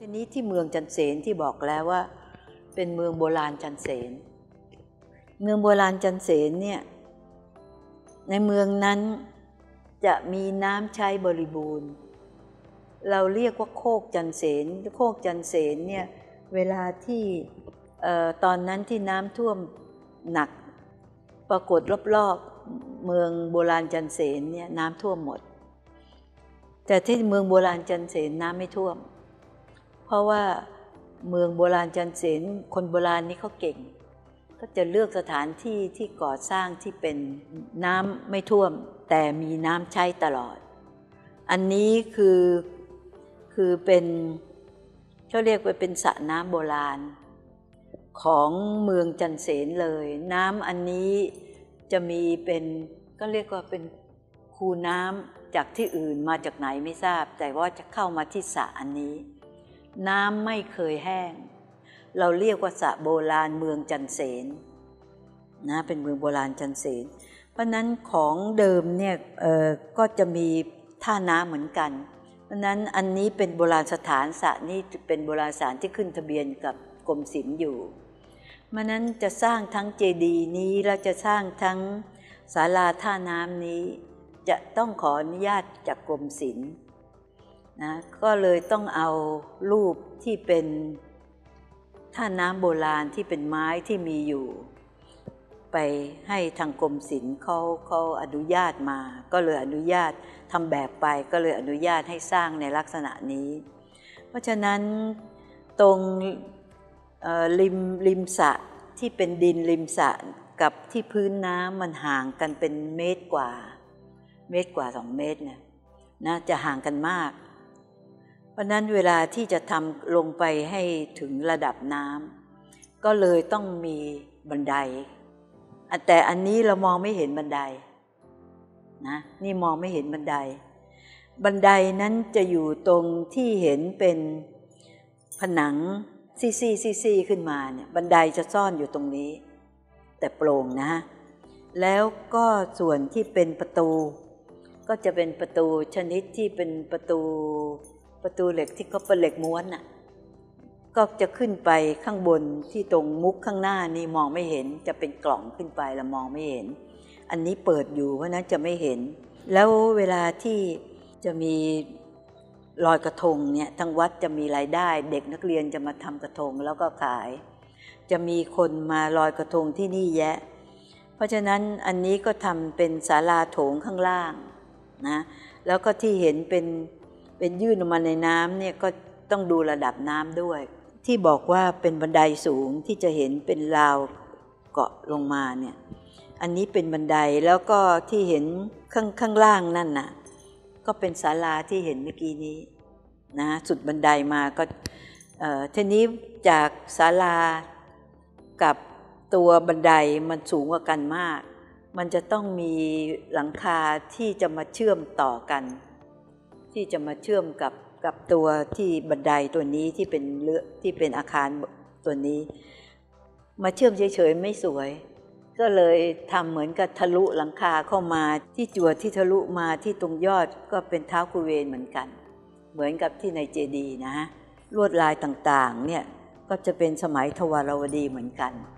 ทีนี้ที่เมืองจันเสนที่บอกแล้วว่าเป็นเมืองโบราณจันเสนเมืองโบราณจันเสนเนี่ยในเมืองนั้นจะมีน้ำใช้บริบูรณ์เราเรียกว่าโคกจันเสนโคกจันเสนเนี่ยเวลาที่ตอนนั้นที่น้ำท่วมหนักปรากฏรอบๆเมืองโบราณจันเสนเนี่ยน้ำท่วมหมดแต่ที่เมืองโบราณจันเสนน้ำไม่ท่วมเพราะว่าเมืองโบราณจันเสนคนโบราณนี่เขาเก่งก็จะเลือกสถานที่ที่ก่อสร้างที่เป็นน้ำไม่ท่วมแต่มีน้ำใช้ตลอดอันนี้คือเป็นเขาเรียกว่าเป็นสระน้ำโบราณของเมืองจันเสนเลยน้ำอันนี้จะมีเป็นก็เรียกว่าเป็นคูน้ำจากที่อื่นมาจากไหนไม่ทราบแต่ว่าจะเข้ามาที่สระอันนี้น้ำไม่เคยแห้งเราเรียกว่าสระโบราณเมืองจันเสนนะเป็นเมืองโบราณจันเสนเพราะนั้นของเดิมเนี่ยก็จะมีท่าน้ำเหมือนกันเพราะนั้นอันนี้เป็นโบราณสถานสระนี้เป็นโบราณสถานที่ขึ้นทะเบียนกับกรมศิลป์อยู่เพราะนั้นจะสร้างทั้งเจดีย์นี้แล้วจะสร้างทั้งศาลาท่าน้ำนี้จะต้องขออนุญาตจากกรมศิลป์นะก็เลยต้องเอารูปที่เป็นท่าน้ำโบราณที่เป็นไม้ที่มีอยู่ไปให้ทางกรมศิลป์เขาอนุญาตมาก็เลยอนุญาตทำแบบไปก็เลยอนุญาตให้สร้างในลักษณะนี้เพราะฉะนั้นตรงริมสระที่เป็นดินริมสระกับที่พื้นน้ำมันห่างกันเป็นเมตรกว่า2 เมตรนะจะห่างกันมากเพราะนั้นเวลาที่จะทำลงไปให้ถึงระดับน้ำก็เลยต้องมีบันไดแต่อันนี้เรามองไม่เห็นบันไดนะนี่มองไม่เห็นบันไดนั้นจะอยู่ตรงที่เห็นเป็นผนังซี่ขึ้นมาเนี่ยบันไดจะซ่อนอยู่ตรงนี้แต่โปร่งนะแล้วก็ส่วนที่เป็นประตูก็จะเป็นประตูชนิดที่เป็นประตูเหล็กที่เขาเป็นเหล็กม้วนน่ะก็จะขึ้นไปข้างบนที่ตรงมุกข้างหน้านี่มองไม่เห็นจะเป็นกล่องขึ้นไปแล้วมองไม่เห็นอันนี้เปิดอยู่เพราะนั้นจะไม่เห็นแล้วเวลาที่จะมีลอยกระทงเนี่ยทางวัดจะมีรายได้เด็กนักเรียนจะมาทำกระทงแล้วก็ขายจะมีคนมาลอยกระทงที่นี่แยะเพราะฉะนั้นอันนี้ก็ทำเป็นศาลาโถงข้างล่างนะแล้วก็ที่เห็นเป็นยื่นออกมาในน้ำเนี่ยก็ต้องดูระดับน้ำด้วยที่บอกว่าเป็นบันไดสูงที่จะเห็นเป็นราวเกาะลงมาเนี่ยอันนี้เป็นบันไดแล้วก็ที่เห็นข้างล่างนั่นน่ะก็เป็นศาลาที่เห็นเมื่อกี้นี้นะสุดบันไดมาก็ทีนี้จากศาลากับตัวบันไดมันสูงกว่ากันมากมันจะต้องมีหลังคาที่จะมาเชื่อมต่อกันที่จะมาเชื่อมกับตัวที่บันไดตัวนี้ที่เป็นอาคารตัวนี้มาเชื่อมเฉยๆไม่สวยก็เลยทำเหมือนกับทะลุหลังคาเข้ามาที่จั่วที่ทะลุมาที่ตรงยอดก็เป็นท้าวกุเวนเหมือนกันเหมือนกับที่ในเจดีย์นะลวดลายต่างๆเนี่ยก็จะเป็นสมัยทวารวดีเหมือนกัน